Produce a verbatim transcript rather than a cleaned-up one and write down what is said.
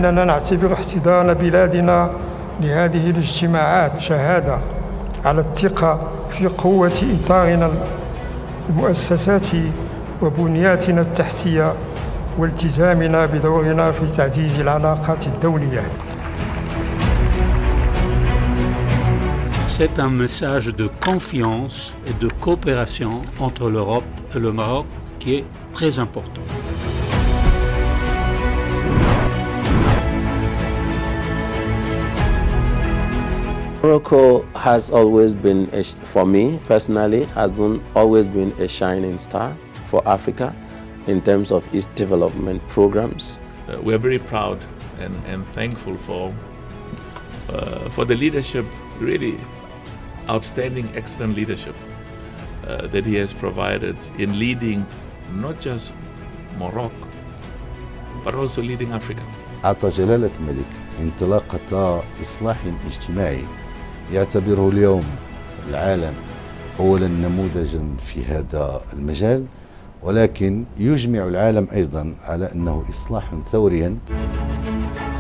إننا نعتبر احتضان بلادنا لهذه الاجتماعات شهادة على الثقة في قوة إطارنا المؤسساتي وبنياتنا التحتية والتزامنا بدورنا في تعزيز العلاقات الدولية. C'est un message de confiance et de coopération entre l'Europe et le Maroc qui est très important. Morocco has always been, a, for me personally, has been, always been a shining star for Africa in terms of its development programs. Uh, we are very proud and, and thankful for, uh, for the leadership, really outstanding, excellent leadership uh, that he has provided in leading not just Morocco, but also leading Africa. أعطى جلالة الملك انطلاقة إصلاح اجتماعي يعتبره اليوم العالم أولا نموذجا في هذا المجال، ولكن يجمع العالم أيضا على أنه إصلاح ثوريا